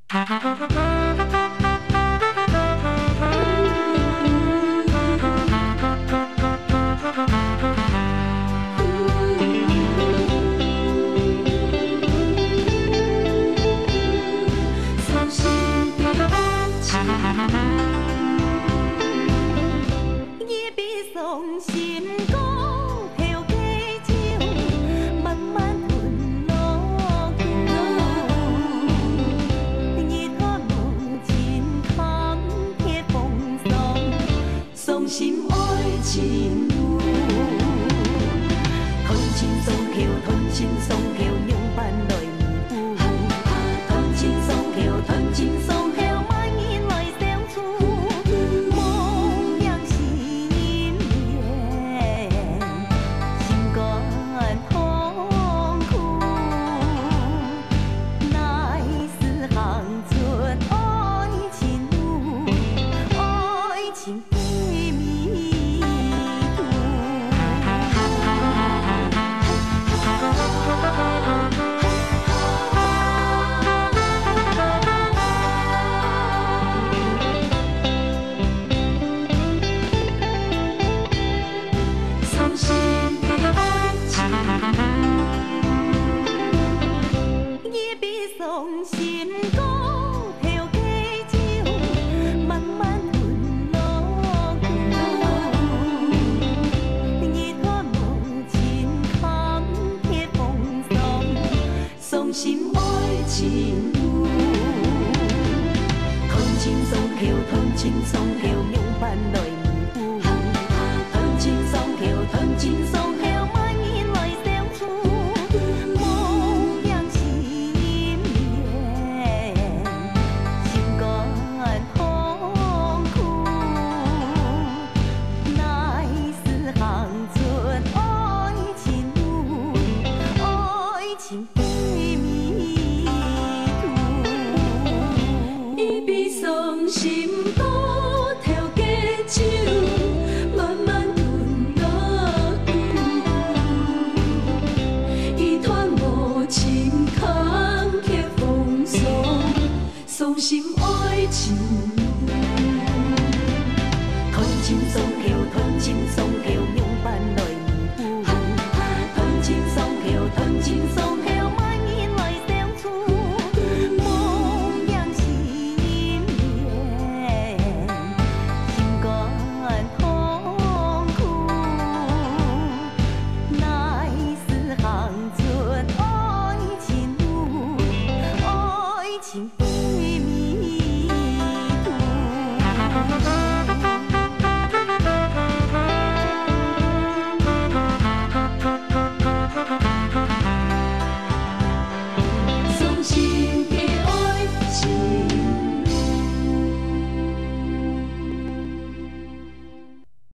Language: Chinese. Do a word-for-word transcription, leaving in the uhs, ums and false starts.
心爱情路，团亲送口，团亲送口，两班来弥补。团亲送口，团亲送口，万人来相处。梦阳是姻缘，心肝痛苦，乃是行出爱情路，爱情。 送心歌，调佳酒，慢慢吞落肚。一段无情坎坷风霜，送心爱情路。团亲送口，团亲送口，两班来弥补。团亲送口，团亲送口，万人来相处。 情被迷途，一笔送心歌，调佳酒，慢慢吞落肚。一团无情坎坷风霜，送心爱情路。团亲送口，团亲送口，两班来弥补。团亲送口，团亲送。 情。